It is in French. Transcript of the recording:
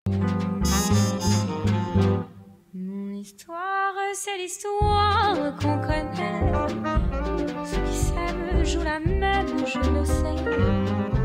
Mon histoire, c'est l'histoire qu'on connaît. Ceux qui s'aiment jouent la même, je le sais.